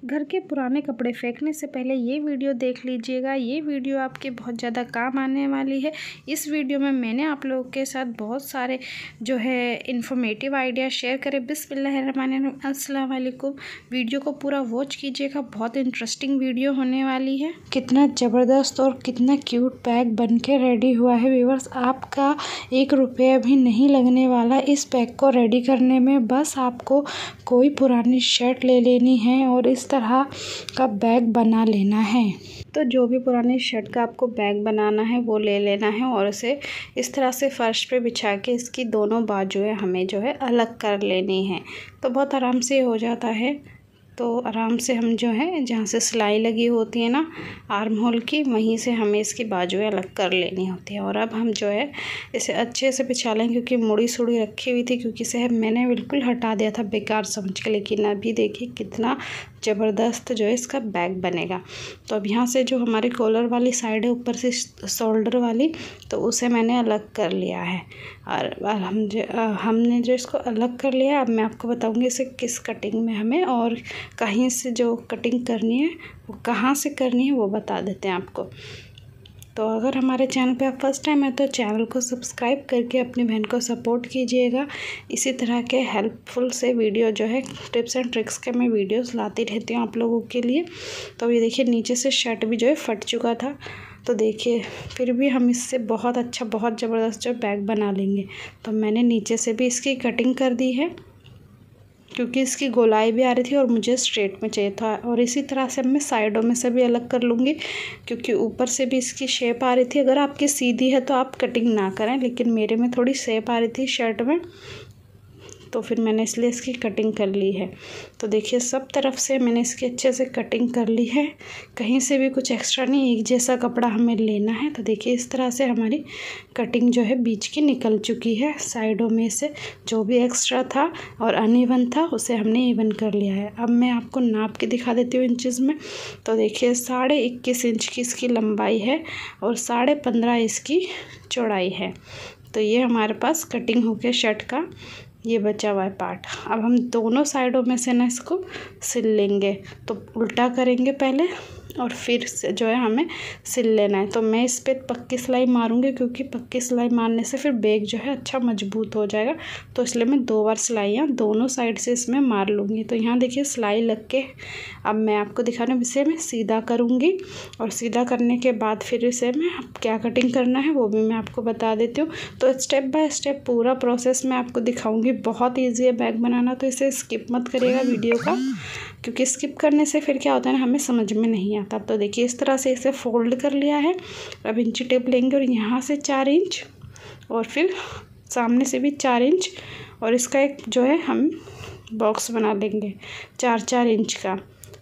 घर के पुराने कपड़े फेंकने से पहले ये वीडियो देख लीजिएगा। ये वीडियो आपके बहुत ज़्यादा काम आने वाली है। इस वीडियो में मैंने आप लोगों के साथ बहुत सारे जो है इन्फॉर्मेटिव आइडिया शेयर करे। बिस्मिल्लाहिर्रहमानिर्रहीम, अस्सलाम वालेकुम। वीडियो को पूरा वॉच कीजिएगा, बहुत इंटरेस्टिंग वीडियो होने वाली है। कितना ज़बरदस्त और कितना क्यूट बैग बन के रेडी हुआ है व्यूअर्स। आपका 1 रुपया भी नहीं लगने वाला इस बैग को रेडी करने में। बस आपको कोई पुरानी शर्ट ले लेनी है और इस तरह का बैग बना लेना है। तो जो भी पुरानी शर्ट का आपको बैग बनाना है वो ले लेना है और उसे इस तरह से फर्श पे बिछा के इसकी दोनों बाजुएं हमें जो है अलग कर लेनी है। तो बहुत आराम से हो जाता है। तो आराम से हम जो है जहाँ से सिलाई लगी होती है ना आर्म होल की, वहीं से हमें इसकी बाजुएं अलग कर लेनी होती है। और अब हम जो है इसे अच्छे से बिछा लें, क्योंकि मुड़ी सुड़ी रखी हुई थी, क्योंकि इसे मैंने बिल्कुल हटा दिया था बेकार समझ के। लेकिन अभी देखिए कितना ज़बरदस्त जो है इसका बैग बनेगा। तो अब यहाँ से जो हमारी कॉलर वाली साइड है ऊपर से शोल्डर वाली, तो उसे मैंने अलग कर लिया है। और हमने जो इसको अलग कर लिया, अब मैं आपको बताऊँगी इसे किस कटिंग में हमें और कहीं से जो कटिंग करनी है वो कहाँ से करनी है वो बता देते हैं आपको। तो अगर हमारे चैनल पे आप फर्स्ट टाइम है तो चैनल को सब्सक्राइब करके अपनी बहन को सपोर्ट कीजिएगा। इसी तरह के हेल्पफुल से वीडियो जो है टिप्स एंड ट्रिक्स के मैं वीडियोस लाती रहती हूँ आप लोगों के लिए। तो ये देखिए नीचे से शर्ट भी जो है फट चुका था। तो देखिए फिर भी हम इससे बहुत अच्छा बहुत ज़बरदस्त जो बैग बना लेंगे। तो मैंने नीचे से भी इसकी कटिंग कर दी है, क्योंकि इसकी गोलाई भी आ रही थी और मुझे स्ट्रेट में चाहिए था। और इसी तरह से मैं साइडों में से भी अलग कर लूँगी, क्योंकि ऊपर से भी इसकी शेप आ रही थी। अगर आपकी सीधी है तो आप कटिंग ना करें, लेकिन मेरे में थोड़ी शेप आ रही थी शर्ट में, तो फिर मैंने इसलिए इसकी कटिंग कर ली है। तो देखिए सब तरफ से मैंने इसकी अच्छे से कटिंग कर ली है, कहीं से भी कुछ एक्स्ट्रा नहीं, एक जैसा कपड़ा हमें लेना है। तो देखिए इस तरह से हमारी कटिंग जो है बीच की निकल चुकी है। साइडों में से जो भी एक्स्ट्रा था और अनइवन था उसे हमने इवन कर लिया है। अब मैं आपको नाप के दिखा देती हूँ इंचज़ में। तो देखिए 21.5 इंच की इसकी लंबाई है और 15.5 इसकी चौड़ाई है। तो ये हमारे पास कटिंग हो गया शर्ट का ये बचा हुआ है पार्ट। अब हम दोनों साइडों में से ना इसको सिल लेंगे। तो उल्टा करेंगे पहले और फिर से जो है हमें सिल लेना है। तो मैं इस पर पक्की सिलाई मारूंगी, क्योंकि पक्की सिलाई मारने से फिर बैग जो है अच्छा मजबूत हो जाएगा। तो इसलिए मैं 2 बार सिलाइयाँ दोनों साइड से इसमें मार लूँगी। तो यहाँ देखिए सिलाई लग के अब मैं आपको दिखाना, इसे मैं सीधा करूँगी और सीधा करने के बाद फिर इसे मैं क्या कटिंग करना है वो भी मैं आपको बता देती हूँ। तो स्टेप बाय स्टेप पूरा प्रोसेस मैं आपको दिखाऊँगी। बहुत ईजी है बैग बनाना, तो इसे स्किप मत करिएगा वीडियो का, क्योंकि स्किप करने से फिर क्या होता है ना हमें समझ में नहीं आता। तो देखिए इस तरह से इसे फोल्ड कर लिया है। अब इंची टेप लेंगे और यहाँ से 4 इंच और फिर सामने से भी 4 इंच और इसका एक जो है हम बॉक्स बना लेंगे 4-4 इंच का।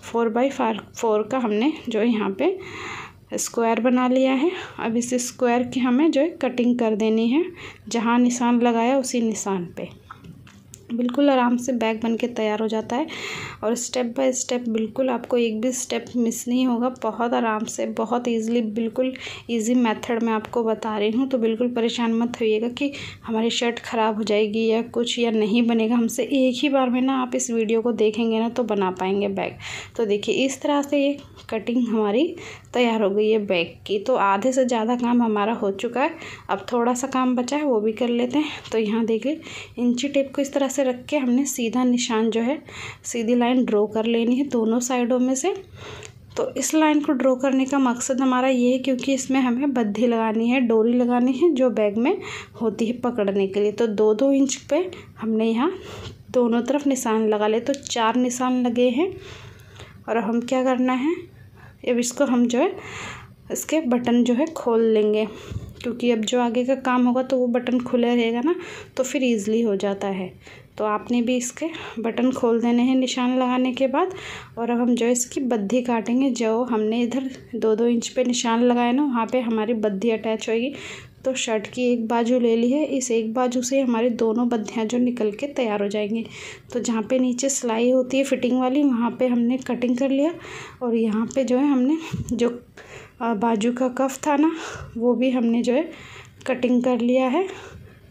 4x4 का हमने जो है यहाँ पे स्क्वायर बना लिया है। अब इस स्क्वायर की हमें जो है कटिंग कर देनी है, जहाँ निशान लगाया उसी निशान पे। बिल्कुल आराम से बैग बन के तैयार हो जाता है और स्टेप बाय स्टेप बिल्कुल आपको एक भी स्टेप मिस नहीं होगा। बहुत आराम से बहुत इजीली बिल्कुल इजी मेथड में आपको बता रही हूँ। तो बिल्कुल परेशान मत होइएगा कि हमारी शर्ट ख़राब हो जाएगी या कुछ या नहीं बनेगा हमसे। एक ही बार में ना आप इस वीडियो को देखेंगे ना तो बना पाएंगे बैग। तो देखिए इस तरह से ये कटिंग हमारी तैयार हो गई है बैग की। तो आधे से ज़्यादा काम हमारा हो चुका है। अब थोड़ा सा काम बचा है वो भी कर लेते हैं। तो यहाँ देखिए इंची टेप को इस तरह से रख के हमने सीधा निशान जो है सीधी लाइन ड्रॉ कर लेनी है दोनों साइडों में से। तो इस लाइन को ड्रॉ करने का मकसद हमारा ये है, क्योंकि इसमें हमें बद्धी लगानी है, डोरी लगानी है जो बैग में होती है पकड़ने के लिए। तो 2-2 इंच पे हमने यहाँ दोनों तरफ निशान लगा ले। तो 4 निशान लगे हैं। और हम क्या करना है, अब इसको हम जो है इसके बटन जो है खोल लेंगे, क्योंकि अब जो आगे का काम होगा तो वो बटन खुले रहेगा ना, तो फिर ईज़िली हो जाता है। तो आपने भी इसके बटन खोल देने हैं निशान लगाने के बाद। और अब हम जो है इसकी बद्धी काटेंगे। जो हमने इधर 2-2 इंच पे निशान लगाए ना वहाँ पे हमारी बद्धी अटैच होएगी। तो शर्ट की एक बाजू ले ली है, इस एक बाजू से हमारी दोनों बद्धियाँ जो निकल के तैयार हो जाएंगी। तो जहाँ पे नीचे सिलाई होती है फिटिंग वाली वहाँ पे हमने कटिंग कर लिया। और यहाँ पे जो है हमने जो बाजू का कफ था ना वो भी हमने जो है कटिंग कर लिया है।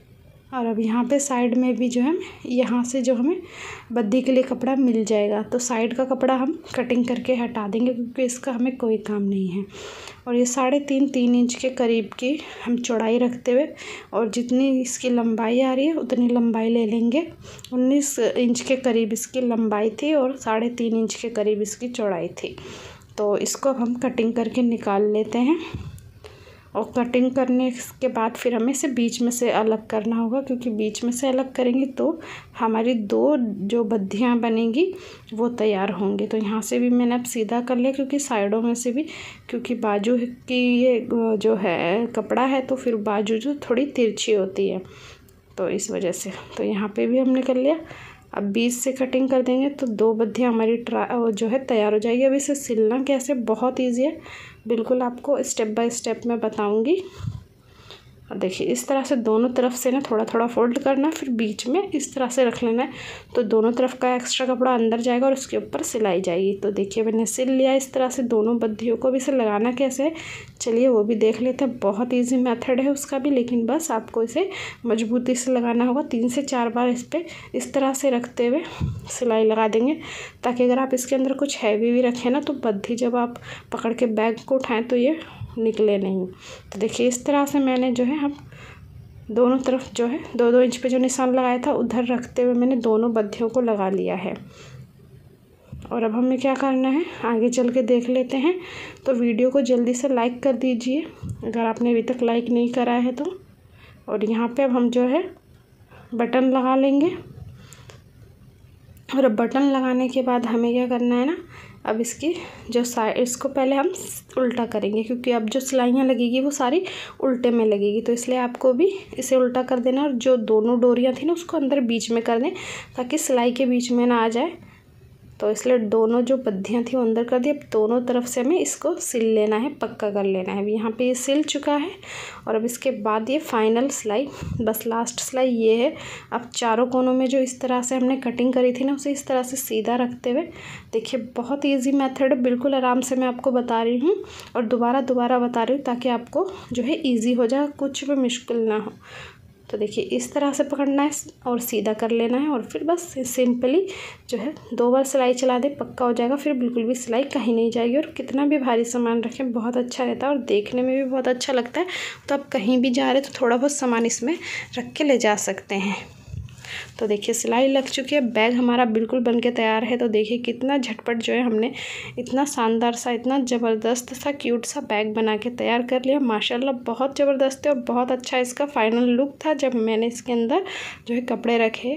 और अब यहाँ पे साइड में भी जो है यहाँ से जो हमें बद्दी के लिए कपड़ा मिल जाएगा, तो साइड का कपड़ा हम कटिंग करके हटा देंगे क्योंकि इसका हमें कोई काम नहीं है। और ये 3.5 इंच के करीब की हम चौड़ाई रखते हुए और जितनी इसकी लंबाई आ रही है उतनी लंबाई ले लेंगे। 19 इंच के करीब इसकी लंबाई थी और 3.5 इंच के करीब इसकी चौड़ाई थी। तो इसको अब हम कटिंग करके निकाल लेते हैं। और कटिंग करने के बाद फिर हमें इसे बीच में से अलग करना होगा, क्योंकि बीच में से अलग करेंगे तो हमारी 2 जो बद्धियाँ बनेंगी वो तैयार होंगी। तो यहाँ से भी मैंने अब सीधा कर लिया, क्योंकि साइडों में से भी, क्योंकि बाजू की ये जो है कपड़ा है तो फिर बाजू जो थोड़ी तिरछी होती है, तो इस वजह से तो यहाँ पे भी हमने कर लिया। अब बीच से कटिंग कर देंगे तो 2 बद्धियाँ हमारी जो है तैयार हो जाएगी। अब इसे सिलना कैसे, बहुत ईजी है, बिल्कुल आपको स्टेप बाय स्टेप मैं बताऊंगी। और देखिए इस तरह से दोनों तरफ से ना थोड़ा थोड़ा फोल्ड करना, फिर बीच में इस तरह से रख लेना है, तो दोनों तरफ का एक्स्ट्रा कपड़ा अंदर जाएगा और उसके ऊपर सिलाई जाएगी। तो देखिए मैंने सिल लिया इस तरह से दोनों बद्धियों को। भी इसे लगाना कैसे है चलिए वो भी देख लेते हैं। बहुत ईजी मेथड है उसका भी, लेकिन बस आपको इसे मजबूती से लगाना होगा। 3 से 4 बार इस पर इस तरह से रखते हुए सिलाई लगा देंगे, ताकि अगर आप इसके अंदर कुछ हैवी भी रखें ना तो बद्धी जब आप पकड़ के बैग को उठाएँ तो ये निकले नहीं। तो देखिए इस तरह से मैंने जो है हम दोनों तरफ जो है 2-2 इंच पे जो निशान लगाया था उधर रखते हुए मैंने दोनों बद्धियों को लगा लिया है। और अब हमें क्या करना है आगे चल के देख लेते हैं। तो वीडियो को जल्दी से लाइक कर दीजिए अगर आपने अभी तक लाइक नहीं करा है तो। और यहाँ पे अब हम जो है बटन लगा लेंगे। और अब बटन लगाने के बाद हमें क्या करना है ना, अब इसकी जो साइड, इसको पहले हम उल्टा करेंगे, क्योंकि अब जो सिलाइयाँ लगेगी वो सारी उल्टे में लगेगी, तो इसलिए आपको भी इसे उल्टा कर देना। और जो दोनों डोरियाँ थी ना उसको अंदर बीच में कर दें, ताकि सिलाई के बीच में ना आ जाए। तो इसलिए दोनों जो बद्धियाँ थी वो अंदर कर दी। अब दोनों तरफ से हमें इसको सिल लेना है, पक्का कर लेना है। अब यहाँ पे ये सिल चुका है। और अब इसके बाद ये फाइनल सिलाई, बस लास्ट सिलाई ये है। अब चारों कोनों में जो इस तरह से हमने कटिंग करी थी ना उसे इस तरह से सीधा रखते हुए, देखिए बहुत ईजी मेथड है, बिल्कुल आराम से मैं आपको बता रही हूँ और दोबारा बता रही हूँ ताकि आपको जो है ईजी हो जाए, कुछ भी मुश्किल ना हो। तो देखिए इस तरह से पकड़ना है और सीधा कर लेना है, और फिर बस सिंपली जो है 2 बार सिलाई चला दे, पक्का हो जाएगा। फिर बिल्कुल भी सिलाई कहीं नहीं जाएगी। और कितना भी भारी सामान रखें बहुत अच्छा रहता है और देखने में भी बहुत अच्छा लगता है। तो आप कहीं भी जा रहे तो थोड़ा बहुत सामान इसमें रख के ले जा सकते हैं। तो देखिए सिलाई लग चुकी है, बैग हमारा बिल्कुल बन के तैयार है। तो देखिए कितना झटपट जो है हमने इतना शानदार सा, इतना ज़बरदस्त सा, क्यूट सा बैग बना के तैयार कर लिया। माशाल्लाह बहुत ज़बरदस्त है और बहुत अच्छा इसका फाइनल लुक था। जब मैंने इसके अंदर जो है कपड़े रखे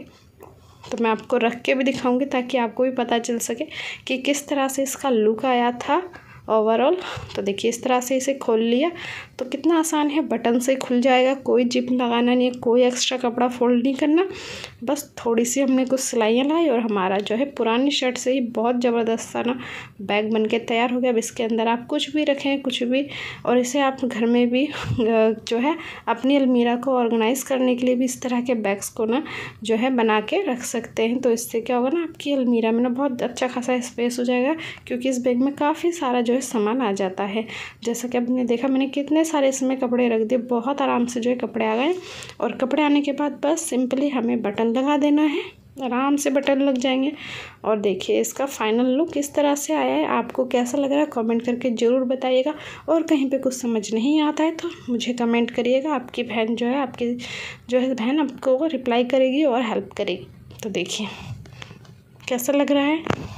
तो मैं आपको रख के भी दिखाऊंगी, ताकि आपको भी पता चल सके कि किस तरह से इसका लुक आया था ओवरऑल। तो देखिए इस तरह से इसे खोल लिया तो कितना आसान है, बटन से खुल जाएगा, कोई जिप लगाना नहीं है, कोई एक्स्ट्रा कपड़ा फोल्ड नहीं करना, बस थोड़ी सी हमने कुछ सिलाइयाँ लाई और हमारा जो है पुरानी शर्ट से ही बहुत ज़बरदस्त सा ना बैग बन के तैयार हो गया। अब इसके अंदर आप कुछ भी रखें, कुछ भी, और इसे आप घर में भी जो है अपनी अलमीरा को ऑर्गेनाइज़ करने के लिए भी इस तरह के बैग्स को ना जो है बना के रख सकते हैं। तो इससे क्या होगा ना, आपकी अलमीरा में ना बहुत अच्छा खासा स्पेस हो जाएगा, क्योंकि इस बैग में काफ़ी सारा जो है सामान आ जाता है। जैसा कि आपने देखा मैंने कितने सारे इसमें कपड़े रख दिए, बहुत आराम से जो है कपड़े आ गए। और कपड़े आने के बाद बस सिंपली हमें बटन लगा देना है, आराम से बटन लग जाएंगे। और देखिए इसका फाइनल लुक इस तरह से आया है। आपको कैसा लग रहा है कमेंट करके ज़रूर बताइएगा। और कहीं पे कुछ समझ नहीं आता है तो मुझे कमेंट करिएगा, आपकी बहन जो है बहन आपको रिप्लाई करेगी और हेल्प करेगी। तो देखिए कैसा लग रहा है।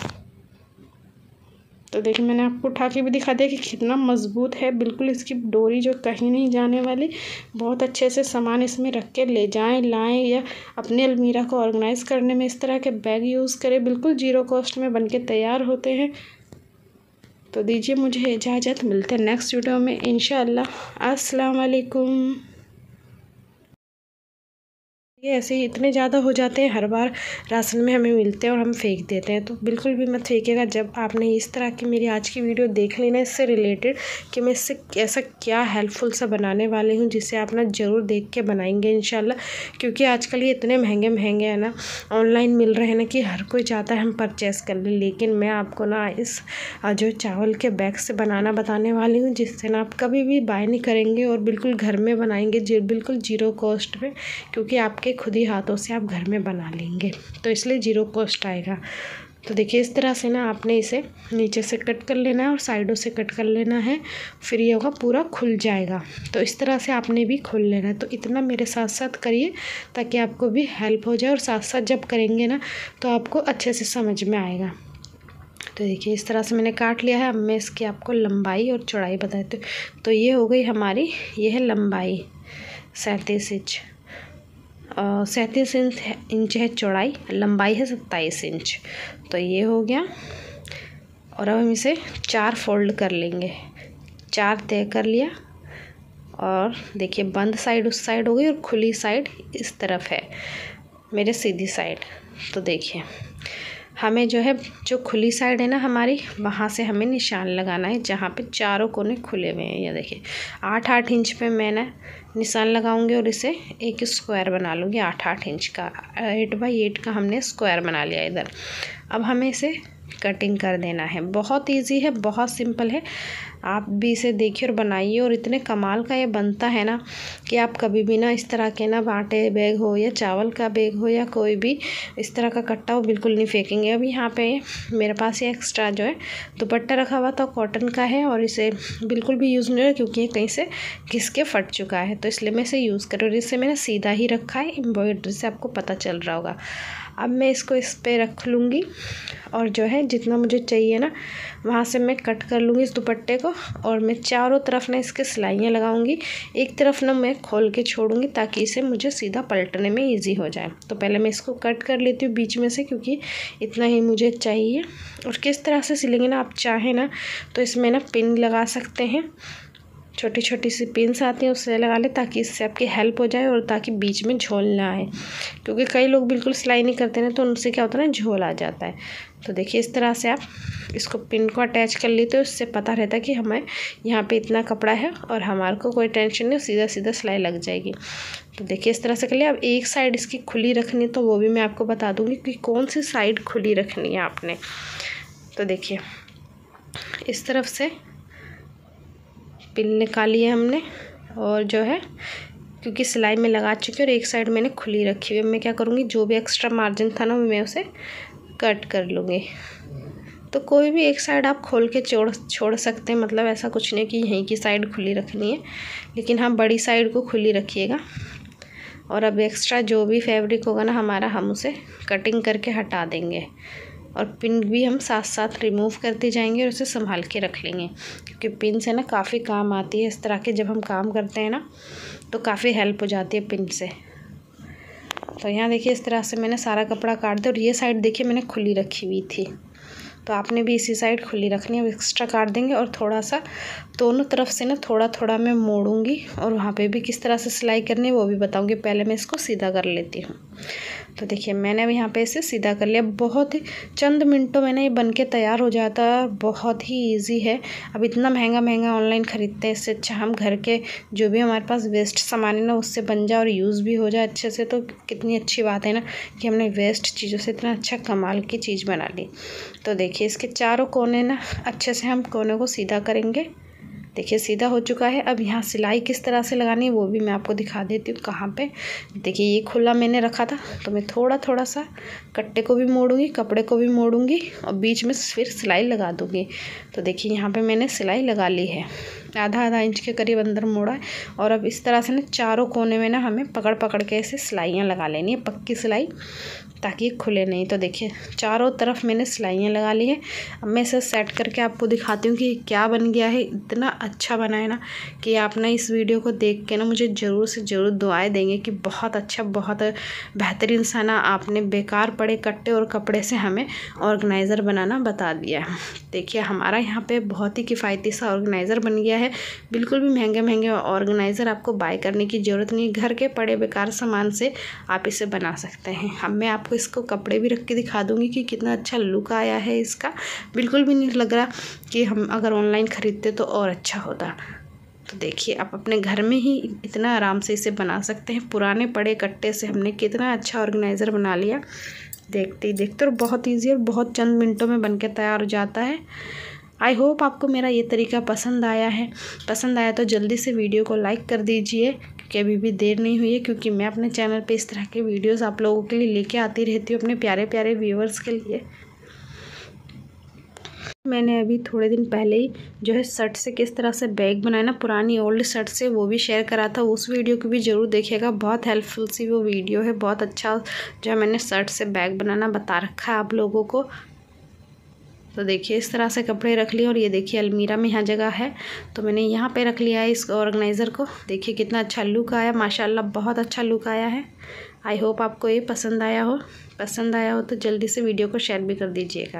तो देखिए मैंने आपको उठा के भी दिखा दिया कि कितना मज़बूत है, बिल्कुल इसकी डोरी जो कहीं नहीं जाने वाली। बहुत अच्छे से सामान इसमें रख के ले जाएं, लाएं, या अपने अलमीरा को ऑर्गेनाइज़ करने में इस तरह के बैग यूज़ करें, बिल्कुल ज़ीरो कॉस्ट में बनके तैयार होते हैं। तो दीजिए मुझे इजाज़त, मिलते हैं नेक्स्ट वीडियो में इंशाअल्लाह। अस्सलाम वालेकुम। ये ऐसे ही इतने ज़्यादा हो जाते हैं, हर बार राशन में हमें मिलते हैं और हम फेंक देते हैं। तो बिल्कुल भी मत फेंकिएगा। जब आपने इस तरह की मेरी आज की वीडियो देख लेना इससे रिलेटेड कि मैं इससे ऐसा क्या हेल्पफुल सा बनाने वाली हूँ, जिसे आप ना ज़रूर देख के बनाएंगे इंशाल्लाह। क्योंकि आजकल ये इतने महंगे महंगे हैं ना, ऑनलाइन मिल रहे हैं ना, कि हर कोई चाहता है हम परचेज़ कर लें। लेकिन मैं आपको ना इस जो चावल के बैग से बनाना बताने वाली हूँ, जिससे ना आप कभी भी बाय नहीं करेंगे और बिल्कुल घर में बनाएंगे बिल्कुल ज़ीरो कॉस्ट में, क्योंकि आपके खुद ही हाथों से आप घर में बना लेंगे, तो इसलिए ज़ीरो कॉस्ट आएगा। तो देखिए इस तरह से ना आपने इसे नीचे से कट कर लेना है और साइडों से कट कर लेना है, फिर ये होगा पूरा खुल जाएगा। तो इस तरह से आपने भी खोल लेना है। तो इतना मेरे साथ साथ करिए ताकि आपको भी हेल्प हो जाए, और साथ साथ जब करेंगे ना तो आपको अच्छे से समझ में आएगा। तो देखिए इस तरह से मैंने काट लिया है। अब मैं इसकी आपको लंबाई और चौड़ाई बता देती हूँ। तो ये हो गई हमारी, ये है लंबाई 37 इंच, 37 इंच है चौड़ाई, लंबाई है 27 इंच। तो ये हो गया। और अब हम इसे 4 फोल्ड कर लेंगे। 4 तय कर लिया। और देखिए बंद साइड उस साइड हो गई और खुली साइड इस तरफ है मेरे सीधी साइड। तो देखिए हमें जो है, जो खुली साइड है ना हमारी, वहाँ से हमें निशान लगाना है जहाँ पे चारों कोने खुले हुए हैं। ये देखिए 8-8 इंच पे मैंने निशान लगाऊंगी और इसे एक स्क्वायर बना लूँगी 8-8 इंच का। 8 बाई 8 का हमने स्क्वायर बना लिया इधर। अब हमें इसे कटिंग कर देना है। बहुत इजी है, बहुत सिंपल है। आप भी इसे देखिए और बनाइए। और इतने कमाल का ये बनता है ना कि आप कभी भी ना इस तरह के ना आटे बैग हो या चावल का बैग हो या कोई भी इस तरह का कट्टा हो, बिल्कुल नहीं फेंकेंगे। अब यहाँ पे मेरे पास ये एक्स्ट्रा जो है दुपट्टा रखा हुआ था, कॉटन का है, और इसे बिल्कुल भी यूज़ नहीं हो रहा क्योंकि ये कहीं से घिस के फट चुका है, तो इसलिए मैं इसे यूज़ कर रही हूँ। इसे मैंने सीधा ही रखा है, एम्ब्रॉयडरी से आपको पता चल रहा होगा। अब मैं इसको इस पर रख लूँगी और जो है जितना मुझे चाहिए ना वहाँ से मैं कट कर लूँगी इस दुपट्टे को। और मैं चारों तरफ ना इसके सिलाइयाँ लगाऊंगी। एक तरफ ना मैं खोल के छोड़ूंगी ताकि इसे मुझे सीधा पलटने में इजी हो जाए। तो पहले मैं इसको कट कर लेती हूँ बीच में से, क्योंकि इतना ही मुझे चाहिए। और किस तरह से सिलेंगे ना, आप चाहें ना तो इसमें ना पिन लगा सकते हैं, छोटी छोटी सी पिन्स आती हैं उससे लगा ले, ताकि इससे आपकी हेल्प हो जाए और ताकि बीच में झोल ना आए। क्योंकि कई लोग बिल्कुल सिलाई नहीं करते ना, तो उनसे क्या होता है ना, झोल आ जाता है। तो देखिए इस तरह से आप इसको पिन को अटैच कर लेते हो, इससे पता रहता है कि हमें यहाँ पे इतना कपड़ा है और हमारे को कोई टेंशन नहीं, सीधा सीधा सिलाई लग जाएगी। तो देखिए इस तरह से कर लिया। अब एक साइड इसकी खुली रखनी, तो वो भी मैं आपको बता दूँगी कि कौन सी साइड खुली रखनी है आपने। तो देखिए इस तरफ से पिन निकाली है हमने, और जो है क्योंकि सिलाई में लगा चुकी है और एक साइड मैंने खुली रखी हुई है। मैं क्या करूँगी, जो भी एक्स्ट्रा मार्जिन था ना मैं उसे कट कर लूँगी। तो कोई भी एक साइड आप खोल के छोड़ सकते हैं, मतलब ऐसा कुछ नहीं कि यहीं की साइड खुली रखनी है, लेकिन हाँ बड़ी साइड को खुली रखिएगा। और अब एक्स्ट्रा जो भी फैब्रिक होगा ना हमारा, हम उसे कटिंग करके हटा देंगे। और पिन भी हम साथ साथ रिमूव करते जाएंगे और उसे संभाल के रख लेंगे, क्योंकि पिन से ना काफ़ी काम आती है इस तरह के, जब हम काम करते हैं ना तो काफ़ी हेल्प हो जाती है पिन से। तो यहाँ देखिए इस तरह से मैंने सारा कपड़ा काट दिया। और ये साइड देखिए मैंने खुली रखी हुई थी, तो आपने भी इसी साइड खुली रखनी है। एक्स्ट्रा काट देंगे और थोड़ा सा दोनों तरफ से ना थोड़ा थोड़ा मैं मोड़ूंगी, और वहाँ पे भी किस तरह से सिलाई करनी है वो भी बताऊंगी। पहले मैं इसको सीधा कर लेती हूँ। तो देखिए मैंने अब यहाँ पे इसे सीधा कर लिया। बहुत ही चंद मिनटों में ना ये बन के तैयार हो जाता है, बहुत ही इजी है। अब इतना महंगा महंगा ऑनलाइन ख़रीदते हैं, इससे अच्छा हम घर के जो भी हमारे पास वेस्ट सामान है ना उससे बन जाए और यूज़ भी हो जाए अच्छे से। तो कितनी अच्छी बात है ना कि हमने वेस्ट चीज़ों से इतना अच्छा कमाल की चीज़ बना ली। तो देखिए इसके चारों कोने ना अच्छे से हम कोने को सीधा करेंगे। देखिए सीधा हो चुका है। अब यहाँ सिलाई किस तरह से लगानी है वो भी मैं आपको दिखा देती हूँ। कहाँ पे, देखिए ये खुला मैंने रखा था, तो मैं थोड़ा थोड़ा सा कट्टे को भी मोड़ूंगी, कपड़े को भी मोड़ूंगी और बीच में फिर सिलाई लगा दूँगी। तो देखिए यहाँ पे मैंने सिलाई लगा ली है, आधा इंच के करीब अंदर मोड़ा है। और अब इस तरह से ना चारों कोने में ना हमें पकड़ पकड़ के ऐसे सिलाइयाँ लगा लेनी है, पक्की सिलाई, ताकि ये खुले नहीं। तो देखिए चारों तरफ मैंने सिलाइयाँ लगा ली है। अब मैं इसे सेट करके आपको दिखाती हूँ कि क्या बन गया है। इतना अच्छा बना है ना कि आप ना इस वीडियो को देख के ना मुझे ज़रूर से ज़रूर दुआएं देंगे कि बहुत अच्छा, बहुत बेहतरीन सा ना आपने बेकार पड़े कट्टे और कपड़े से हमें ऑर्गेनाइज़र बनाना बता दिया है। देखिए हमारा यहाँ पे बहुत ही किफ़ायती सा ऑर्गेनाइज़र बन गया है। है। बिल्कुल भी महंगे महंगे ऑर्गेनाइज़र आपको बाय करने की ज़रूरत नहीं, घर के पड़े बेकार सामान से आप इसे बना सकते हैं। अब मैं आपको इसको कपड़े भी रख के दिखा दूँगी कि कितना अच्छा लुक आया है इसका। बिल्कुल भी नहीं लग रहा कि हम अगर ऑनलाइन ख़रीदते तो और अच्छा होता। तो देखिए आप अपने घर में ही इतना आराम से इसे बना सकते हैं। पुराने पड़े कट्टे से हमने कितना अच्छा ऑर्गेनाइज़र बना लिया। देखते ही देखते और बहुत ईजी और बहुत चंद मिनटों में बनके तैयार हो जाता है। आई होप आपको मेरा ये तरीका पसंद आया है। पसंद आया तो जल्दी से वीडियो को लाइक कर दीजिए, क्योंकि अभी भी देर नहीं हुई है, क्योंकि मैं अपने चैनल पे इस तरह के वीडियोस आप लोगों के लिए लेके आती रहती हूँ, अपने प्यारे प्यारे व्यूअर्स के लिए। मैंने अभी थोड़े दिन पहले ही जो है शर्ट से किस तरह से बैग बनाया ना, पुरानी ओल्ड शर्ट से, वो भी शेयर करा था। उस वीडियो को भी ज़रूर देखिएगा, बहुत हेल्पफुल सी वो वीडियो है। बहुत अच्छा जो है मैंने शर्ट से बैग बनाना बता रखा है आप लोगों को। तो देखिए इस तरह से कपड़े रख लिए, और ये देखिए अलमीरा में यहाँ जगह है तो मैंने यहाँ पे रख लिया है इस ऑर्गेनाइज़र को। देखिए कितना अच्छा लुक आया, माशाल्लाह बहुत अच्छा लुक आया है। आई होप आपको ये पसंद आया हो तो जल्दी से वीडियो को शेयर भी कर दीजिएगा।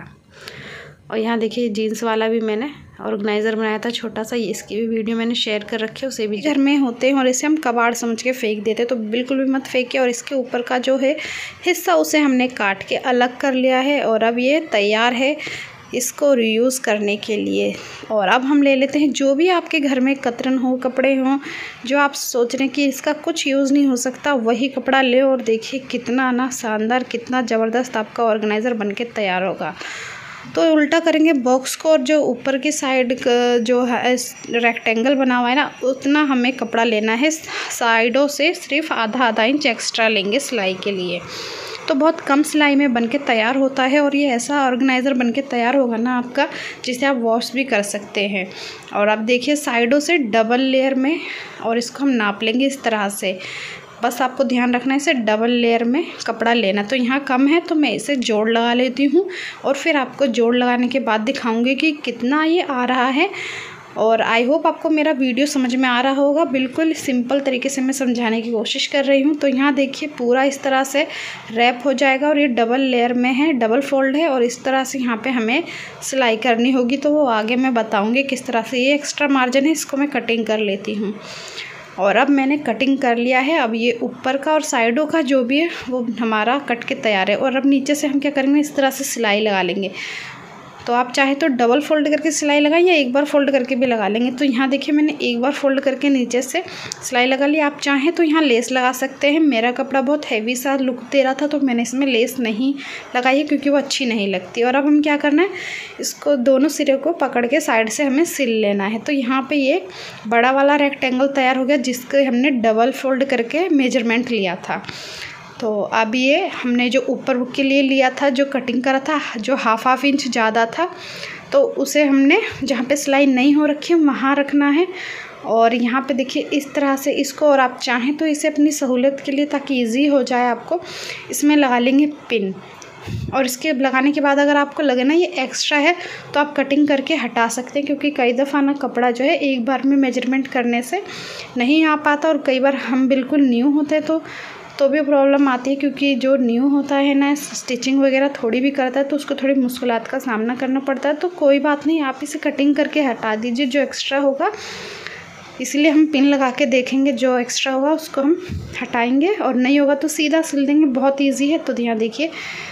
और यहाँ देखिए जीन्स वाला भी मैंने ऑर्गेनाइज़र बनाया था छोटा सा, इसकी भी वीडियो मैंने शेयर कर रखी है। उसे भी घर में होते हैं और इसे हम कबाड़ समझ के फेंक देते हैं, तो बिल्कुल भी मत फेंकिए। और इसके ऊपर का जो है हिस्सा उसे हमने काट के अलग कर लिया है, और अब ये तैयार है इसको रीयूज़ करने के लिए। और अब हम ले लेते हैं जो भी आपके घर में कतरन हो, कपड़े हों, जो आप सोच रहे हैं कि इसका कुछ यूज़ नहीं हो सकता, वही कपड़ा ले। और देखिए कितना ना शानदार, कितना ज़बरदस्त आपका ऑर्गेनाइज़र बन के तैयार होगा। तो उल्टा करेंगे बॉक्स को, और जो ऊपर की साइड जो है रेक्टेंगल बना हुआ है ना, उतना हमें कपड़ा लेना है। साइडों से सिर्फ आधा इंच एक्स्ट्रा लेंगे सिलाई के लिए, तो बहुत कम सिलाई में बनके तैयार होता है। और ये ऐसा ऑर्गेनाइज़र बनके तैयार होगा ना आपका, जिसे आप वॉश भी कर सकते हैं। और आप देखिए साइडों से डबल लेयर में, और इसको हम नाप लेंगे इस तरह से। बस आपको ध्यान रखना है इसे डबल लेयर में कपड़ा लेना। तो यहाँ कम है तो मैं इसे जोड़ लगा लेती हूँ, और फिर आपको जोड़ लगाने के बाद दिखाऊंगी कि कितना ये आ रहा है। और आई होप आपको मेरा वीडियो समझ में आ रहा होगा। बिल्कुल सिंपल तरीके से मैं समझाने की कोशिश कर रही हूँ। तो यहाँ देखिए पूरा इस तरह से रैप हो जाएगा, और ये डबल लेयर में है, डबल फोल्ड है। और इस तरह से यहाँ पे हमें सिलाई करनी होगी, तो वो आगे मैं बताऊँगी किस तरह से। ये एक्स्ट्रा मार्जिन है, इसको मैं कटिंग कर लेती हूँ। और अब मैंने कटिंग कर लिया है। अब ये ऊपर का और साइडों का जो भी है वो हमारा कट के तैयार है। और अब नीचे से हम क्या करेंगे, इस तरह से सिलाई लगा लेंगे। तो आप चाहे तो डबल फोल्ड करके सिलाई लगाएं, या एक बार फोल्ड करके भी लगा लेंगे। तो यहाँ देखिए मैंने एक बार फोल्ड करके नीचे से सिलाई लगा ली। आप चाहें तो यहाँ लेस लगा सकते हैं। मेरा कपड़ा बहुत हैवी सा लुक दे रहा था, तो मैंने इसमें लेस नहीं लगाई है, क्योंकि वो अच्छी नहीं लगती। और अब हम क्या करना है, इसको दोनों सिरे को पकड़ के साइड से हमें सिल लेना है। तो यहाँ पर ये बड़ा वाला रेक्टेंगल तैयार हो गया, जिसके हमने डबल फोल्ड करके मेजरमेंट लिया था। तो अब ये हमने जो ऊपर के लिए लिया था, जो कटिंग करा था, जो हाफ इंच ज़्यादा था, तो उसे हमने जहाँ पे सिलाई नहीं हो रखी है वहाँ रखना है। और यहाँ पे देखिए इस तरह से इसको, और आप चाहें तो इसे अपनी सहूलियत के लिए, ताकि इजी हो जाए आपको, इसमें लगा लेंगे पिन। और इसके लगाने के बाद अगर आपको लगे ना ये एक्स्ट्रा है, तो आप कटिंग करके हटा सकते हैं, क्योंकि कई दफ़ा ना कपड़ा जो है एक बार में मेजरमेंट करने से नहीं आ पाता। और कई बार हम बिल्कुल न्यू होते हैं तो भी प्रॉब्लम आती है, क्योंकि जो न्यू होता है ना, स्टिचिंग वगैरह थोड़ी भी करता है, तो उसको थोड़ी मुश्किलात का सामना करना पड़ता है। तो कोई बात नहीं, आप इसे कटिंग करके हटा दीजिए जो एक्स्ट्रा होगा। इसलिए हम पिन लगा के देखेंगे, जो एक्स्ट्रा होगा उसको हम हटाएंगे, और नहीं होगा तो सीधा सिल देंगे। बहुत ईजी है। तो यहाँ देखिए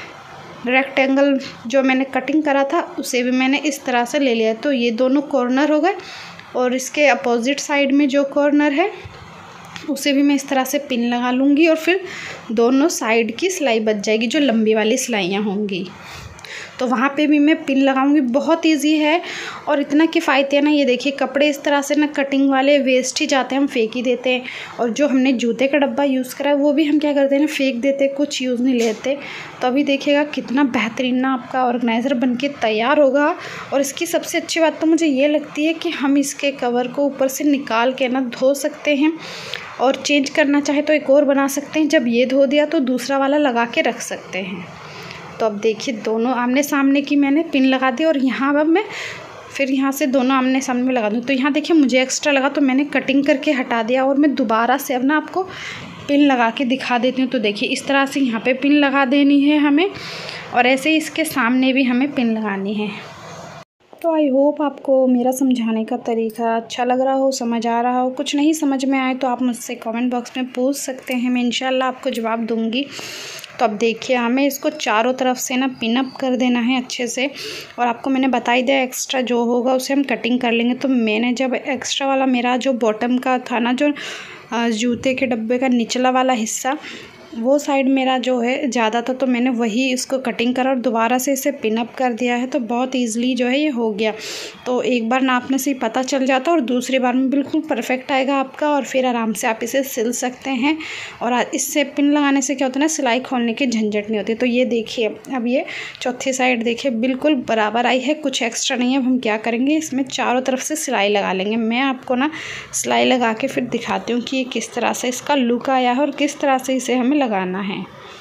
रेक्टेंगल जो मैंने कटिंग करा था उसे भी मैंने इस तरह से ले लिया। तो ये दोनों कॉर्नर हो गए, और इसके अपोजिट साइड में जो कॉर्नर है उसे भी मैं इस तरह से पिन लगा लूँगी, और फिर दोनों साइड की सिलाई बच जाएगी, जो लंबी वाली सिलाइयाँ होंगी। तो वहाँ पे भी मैं पिन लगाऊंगी। बहुत इजी है और इतना किफ़ायती है ना। ये देखिए कपड़े इस तरह से ना कटिंग वाले वेस्ट ही जाते हैं, हम फेंक ही देते हैं। और जो हमने जूते का डब्बा यूज़ करा है वो भी हम क्या करते हैं ना, फेंक देते, कुछ यूज़ नहीं लेते। तो अभी देखिएगा कितना बेहतरीन ना आपका ऑर्गेनाइज़र बनके तैयार होगा। और इसकी सबसे अच्छी बात तो मुझे ये लगती है कि हम इसके कवर को ऊपर से निकाल के ना धो सकते हैं, और चेंज करना चाहे तो एक और बना सकते हैं। जब ये धो दिया तो दूसरा वाला लगा के रख सकते हैं। तो अब देखिए दोनों आमने सामने की मैंने पिन लगा दी, और यहाँ अब मैं फिर यहाँ से दोनों आमने सामने में लगा दूँ। तो यहाँ देखिए मुझे एक्स्ट्रा लगा तो मैंने कटिंग करके हटा दिया, और मैं दोबारा से अब ना आपको पिन लगा के दिखा देती हूँ। तो देखिए इस तरह से यहाँ पे पिन लगा देनी है हमें, और ऐसे ही इसके सामने भी हमें पिन लगानी है। तो आई होप आपको मेरा समझाने का तरीका अच्छा लग रहा हो, समझ आ रहा हो। कुछ नहीं समझ में आए तो आप मुझसे कमेंट बॉक्स में पूछ सकते हैं, मैं इंशाल्लाह आपको जवाब दूंगी। तो अब देखिए हमें इसको चारों तरफ से ना पिन अप कर देना है अच्छे से। और आपको मैंने बता ही दिया एक्स्ट्रा जो होगा उसे हम कटिंग कर लेंगे। तो मैंने जब एक्स्ट्रा वाला मेरा जो बॉटम का था ना, जो जूते के डब्बे का निचला वाला हिस्सा, वो साइड मेरा जो है ज़्यादा था, तो मैंने वही इसको कटिंग करा और दोबारा से इसे पिन अप कर दिया है। तो बहुत ईज़िली जो है ये हो गया। तो एक बार नापने से ही पता चल जाता और दूसरी बार में बिल्कुल परफेक्ट आएगा आपका, और फिर आराम से आप इसे सिल सकते हैं। और इससे पिन लगाने से क्या होता है ना, सिलाई खोलने की झंझट नहीं होती। तो ये देखिए अब ये चौथी साइड देखिए बिल्कुल बराबर आई है, कुछ एक्स्ट्रा नहीं है। अब हम क्या करेंगे, इसमें चारों तरफ से सिलाई लगा लेंगे। मैं आपको ना सिलाई लगा के फिर दिखाती हूँ कि किस तरह से इसका लुक आया है और किस तरह से इसे हमें लगाना है।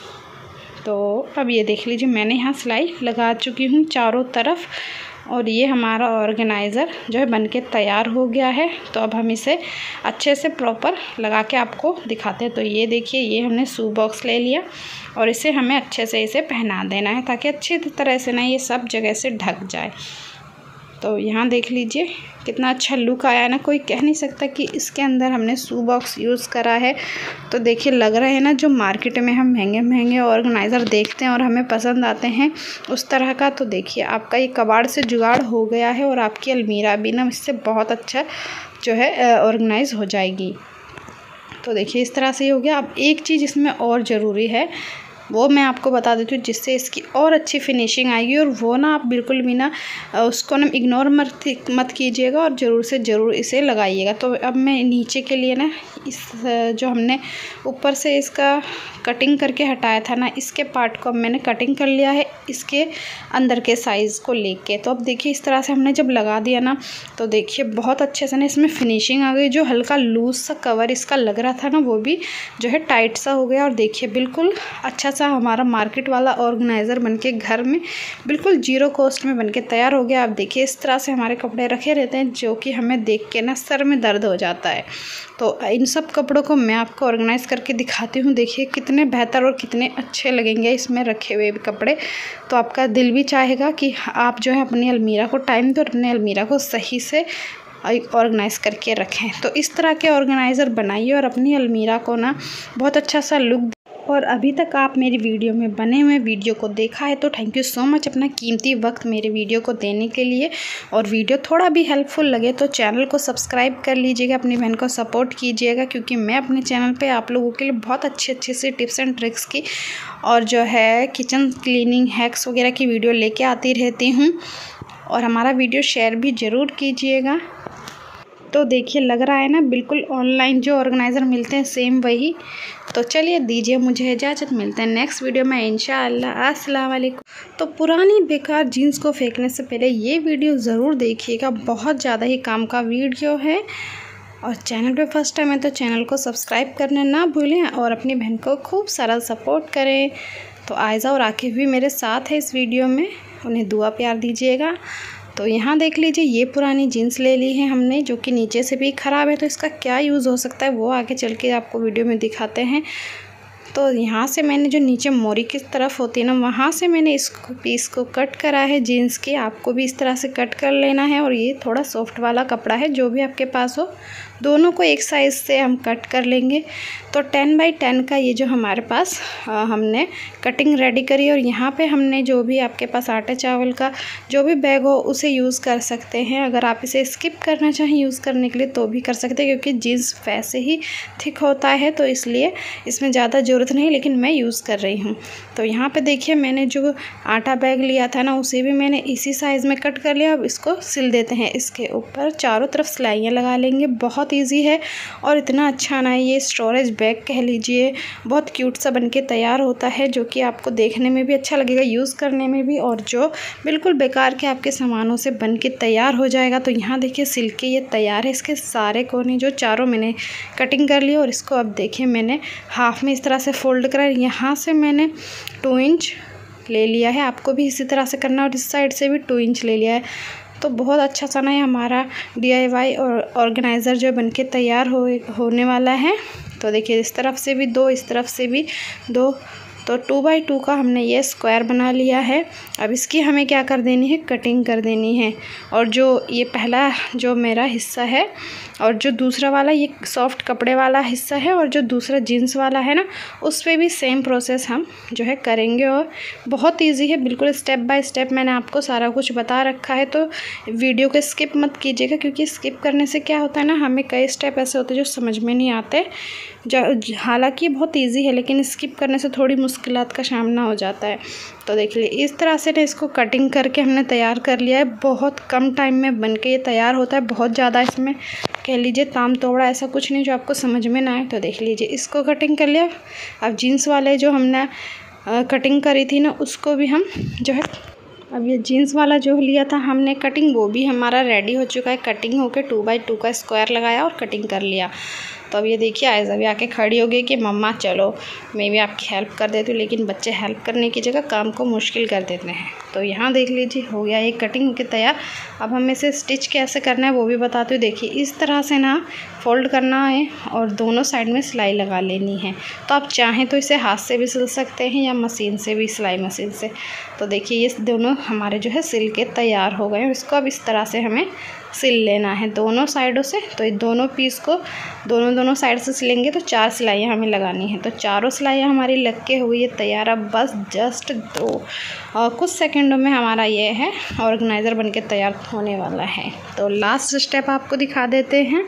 तो अब ये देख लीजिए मैंने यहाँ सिलाई लगा चुकी हूँ चारों तरफ, और ये हमारा ऑर्गेनाइज़र जो है बनके तैयार हो गया है। तो अब हम इसे अच्छे से प्रॉपर लगा के आपको दिखाते हैं। तो ये देखिए ये हमने शू बॉक्स ले लिया और इसे हमें अच्छे से इसे पहना देना है, ताकि अच्छी तरह से ना ये सब जगह से ढक जाए। तो यहाँ देख लीजिए कितना अच्छा लुक आया है ना, कोई कह नहीं सकता कि इसके अंदर हमने शू बॉक्स यूज़ करा है। तो देखिए लग रहा है ना, जो मार्केट में हम महंगे महंगे ऑर्गेनाइज़र देखते हैं और हमें पसंद आते हैं उस तरह का। तो देखिए आपका ये कबाड़ से जुगाड़ हो गया है, और आपकी अलमीरा भी ना इससे बहुत अच्छा जो है ऑर्गेनाइज़ हो जाएगी। तो देखिए इस तरह से ही हो गया। अब एक चीज़ इसमें और ज़रूरी है, वो मैं आपको बता देती हूँ, जिससे इसकी और अच्छी फिनिशिंग आएगी। और वो ना आप बिल्कुल भी ना उसको ना इग्नोर मत कीजिएगा, और ज़रूर से ज़रूर इसे लगाइएगा। तो अब मैं नीचे के लिए ना इस जो हमने ऊपर से इसका कटिंग करके हटाया था ना, इसके पार्ट को अब मैंने कटिंग कर लिया है इसके अंदर के साइज़ को लेके। तो अब देखिए इस तरह से हमने जब लगा दिया ना, तो देखिए बहुत अच्छे से ना इसमें फिनिशिंग आ गई। जो हल्का लूज सा कवर इसका लग रहा था ना, वो भी जो है टाइट सा हो गया। और देखिए बिल्कुल अच्छा सा हमारा मार्केट वाला ऑर्गेनाइज़र बनके घर में बिल्कुल जीरो कॉस्ट में बनके तैयार हो गया। आप देखिए इस तरह से हमारे कपड़े रखे रहते हैं, जो कि हमें देख के ना सर में दर्द हो जाता है। तो इन सब कपड़ों को मैं आपको ऑर्गेनाइज़ करके दिखाती हूँ। देखिए कितने बेहतर और कितने अच्छे लगेंगे इसमें रखे हुए कपड़े। तो आपका दिल भी चाहेगा कि आप जो है अपनी अलमीरा को टाइम दो और अपनी अलमीरा को सही से ऑर्गेनाइज़ करके रखें। तो इस तरह के ऑर्गेनाइज़र बनाइए और अपनी अलमीरा को ना बहुत अच्छा सा लुक। और अभी तक आप मेरी वीडियो में बने हुए वीडियो को देखा है तो थैंक यू सो मच अपना कीमती वक्त मेरे वीडियो को देने के लिए। और वीडियो थोड़ा भी हेल्पफुल लगे तो चैनल को सब्सक्राइब कर लीजिएगा, अपनी बहन को सपोर्ट कीजिएगा, क्योंकि मैं अपने चैनल पे आप लोगों के लिए बहुत अच्छे से टिप्स एंड ट्रिक्स की और जो है किचन क्लीनिंग हैक्स वगैरह की वीडियो लेके आती रहती हूँ। और हमारा वीडियो शेयर भी ज़रूर कीजिएगा। तो देखिए लग रहा है ना बिल्कुल ऑनलाइन जो ऑर्गेनाइज़र मिलते हैं सेम वही। तो चलिए दीजिए मुझे इजाज़त, मिलते हैं नेक्स्ट वीडियो में इंशाअल्लाह। अस्सलाम वालेकुम। तो पुरानी बेकार जीन्स को फेंकने से पहले ये वीडियो ज़रूर देखिएगा, बहुत ज़्यादा ही काम का वीडियो है। और चैनल पे फर्स्ट टाइम है तो चैनल को सब्सक्राइब करना ना भूलें, और अपनी बहन को खूब सारा सपोर्ट करें। तो आयज़ा और आकिफ़ भी मेरे साथ है इस वीडियो में, उन्हें दुआ प्यार दीजिएगा। तो यहाँ देख लीजिए ये पुरानी जीन्स ले ली है हमने, जो कि नीचे से भी ख़राब है। तो इसका क्या यूज़ हो सकता है वो आगे चल के आपको वीडियो में दिखाते हैं। तो यहाँ से मैंने जो नीचे मोरी की तरफ होती है ना, वहाँ से मैंने इसको पीस को कट करा है जीन्स की। आपको भी इस तरह से कट कर लेना है। और ये थोड़ा सॉफ्ट वाला कपड़ा है, जो भी आपके पास हो, दोनों को एक साइज़ से हम कट कर लेंगे। तो 10 बाई 10 का ये जो हमारे पास हमने कटिंग रेडी करी। और यहाँ पे हमने जो भी आपके पास आटे चावल का जो भी बैग हो उसे यूज़ कर सकते हैं। अगर आप इसे स्किप करना चाहें यूज़ करने के लिए तो भी कर सकते हैं, क्योंकि जीन्स वैसे ही थिक होता है तो इसलिए इसमें ज़्यादा ज़रूरत नहीं, लेकिन मैं यूज़ कर रही हूँ। तो यहाँ पे देखिए मैंने जो आटा बैग लिया था ना, उसे भी मैंने इसी साइज़ में कट कर लिया। अब इसको सिल देते हैं। इसके ऊपर चारों तरफ सिलाइयाँ लगा लेंगे। बहुत ईजी है और इतना अच्छा ना ये स्टोरेज बैग कह लीजिए, बहुत क्यूट सा बनके तैयार होता है, जो कि आपको देखने में भी अच्छा लगेगा, यूज़ करने में भी, और जो बिल्कुल बेकार के आपके सामानों से बनके तैयार हो जाएगा। तो यहाँ देखिए सिल के ये तैयार है। इसके सारे कोने जो चारों मैंने कटिंग कर लिए। और इसको अब देखिए मैंने हाफ में इस तरह से फोल्ड करा। यहाँ से मैंने 2 इंच ले लिया है, आपको भी इसी तरह से करना है। और इस साइड से भी 2 इंच ले लिया है। तो बहुत अच्छा सा ना ये हमारा DIY और ऑर्गेनाइज़र जो बनके तैयार होने वाला है। तो देखिए इस तरफ से भी 2, इस तरफ से भी 2, तो 2x2 का हमने ये स्क्वायर बना लिया है। अब इसकी हमें क्या कर देनी है, कटिंग कर देनी है। और जो ये पहला जो मेरा हिस्सा है और जो दूसरा वाला ये सॉफ्ट कपड़े वाला हिस्सा है और जो दूसरा जीन्स वाला है ना, उस पर भी सेम प्रोसेस हम जो है करेंगे। और बहुत इजी है, बिल्कुल स्टेप बाय स्टेप मैंने आपको सारा कुछ बता रखा है। तो वीडियो को स्किप मत कीजिएगा, क्योंकि स्किप करने से क्या होता है ना, हमें कई स्टेप ऐसे होते हैं जो समझ में नहीं आते। हालांकि बहुत इजी है, लेकिन स्किप करने से थोड़ी मुश्किलात का सामना हो जाता है। तो देख लीजिए इस तरह से ना इसको कटिंग करके हमने तैयार कर लिया है। बहुत कम टाइम में बनके ये तैयार होता है। बहुत ज़्यादा इसमें कह लीजिए ताम तोड़ा ऐसा कुछ नहीं जो आपको समझ में ना आए। तो देख लीजिए इसको कटिंग कर लिया। अब जीन्स वाले जो हमने कटिंग करी थी ना, उसको भी हम जो है, अब ये जीन्स वाला जो लिया था हमने कटिंग, वो भी हमारा रेडी हो चुका है। कटिंग होके 2x2 का स्क्वायर लगाया और कटिंग कर लिया। तो अब ये देखिए आयज़ा भी आके खड़ी हो गई कि मम्मा चलो मैं भी आपकी हेल्प कर देती हूँ, लेकिन बच्चे हेल्प करने की जगह काम को मुश्किल कर देते हैं। तो यहाँ देख लीजिए हो गया ये कटिंग होके तैयार। अब हमें इसे स्टिच कैसे करना है वो भी बताती हूँ। देखिए इस तरह से ना फोल्ड करना है और दोनों साइड में सिलाई लगा लेनी है। तो आप चाहें तो इसे हाथ से भी सिल सकते हैं या मशीन से भी, सिलाई मशीन से। तो देखिए ये दोनों हमारे जो है सिल के तैयार हो गए। इसको अब इस तरह से हमें सिल लेना है दोनों साइडों से। तो ये दोनों पीस को दोनों साइड से सिलेंगे तो 4 सिलाइयाँ हमें लगानी है। तो चारों सिलाइयाँ हमारी लग के हुई है तैयार। अब बस जस्ट कुछ सेकंडों में हमारा ये है ऑर्गेनाइज़र बनके तैयार होने वाला है। तो लास्ट स्टेप आपको दिखा देते हैं।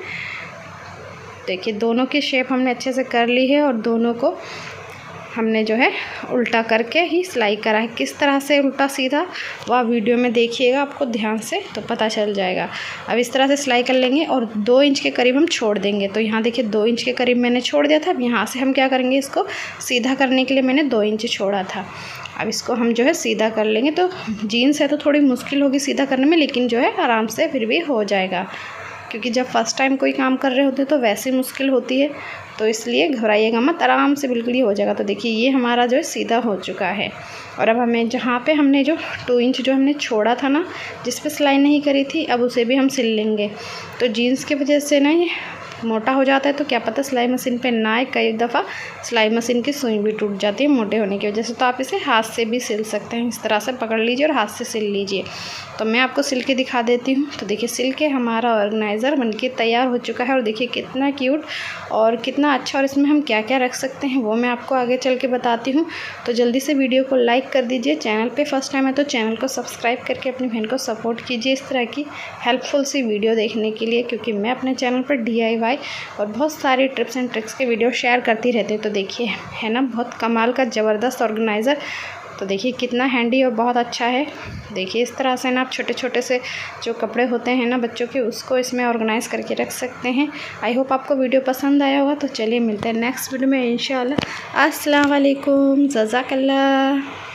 देखिए दोनों की शेप हमने अच्छे से कर ली है और दोनों को हमने जो है उल्टा करके ही सिलाई करा है। किस तरह से उल्टा सीधा वह वीडियो में देखिएगा आपको ध्यान से, तो पता चल जाएगा। अब इस तरह से सिलाई कर लेंगे और 2 इंच के करीब हम छोड़ देंगे। तो यहाँ देखिए 2 इंच के करीब मैंने छोड़ दिया था। अब यहाँ से हम क्या करेंगे, इसको सीधा करने के लिए मैंने 2 इंच छोड़ा था। अब इसको हम जो है सीधा कर लेंगे। तो जीन्स है तो थोड़ी मुश्किल होगी सीधा करने में, लेकिन जो है आराम से फिर भी हो जाएगा, क्योंकि जब फर्स्ट टाइम कोई काम कर रहे होते हैं तो वैसे मुश्किल होती है। तो इसलिए घबराइएगा मत, आराम से बिल्कुल ही हो जाएगा। तो देखिए ये हमारा जो है सीधा हो चुका है। और अब हमें जहाँ पे हमने जो 2 इंच जो हमने छोड़ा था ना, जिस पे सिलाई नहीं करी थी, अब उसे भी हम सिल लेंगे। तो जीन्स की वजह से ना ये मोटा हो जाता है, तो क्या पता सिलाई मशीन पे ना आए। कई दफ़ा सिलाई मशीन की सुई भी टूट जाती है मोटे होने की वजह से। तो आप इसे हाथ से भी सिल सकते हैं। इस तरह से पकड़ लीजिए और हाथ से सिल लीजिए। तो मैं आपको सिल के दिखा देती हूँ। तो देखिए सिल के हमारा ऑर्गेनाइज़र बनके तैयार हो चुका है। और देखिए कितना क्यूट और कितना अच्छा, और इसमें हम क्या क्या रख सकते हैं वो मैं आपको आगे चल के बताती हूँ। तो जल्दी से वीडियो को लाइक कर दीजिए। चैनल पे फर्स्ट टाइम है तो चैनल को सब्सक्राइब करके अपनी बहन को सपोर्ट कीजिए इस तरह की हेल्पफुल सी वीडियो देखने के लिए, क्योंकि मैं अपने चैनल पर DIY और बहुत सारी टिप्स एंड ट्रिक्स के वीडियो शेयर करती रहती हूँ। तो देखिए है ना बहुत कमाल का ज़बरदस्त ऑर्गेनाइज़र। तो देखिए कितना हैंडी और बहुत अच्छा है। देखिए इस तरह से ना आप छोटे छोटे से जो कपड़े होते हैं ना बच्चों के, उसको इसमें ऑर्गेनाइज़ करके रख सकते हैं। आई होप आपको वीडियो पसंद आया होगा। तो चलिए मिलते हैं नेक्स्ट वीडियो में इंशाल्लाह। अस्सलाम वालेकुम, जज़ाकल्लाह।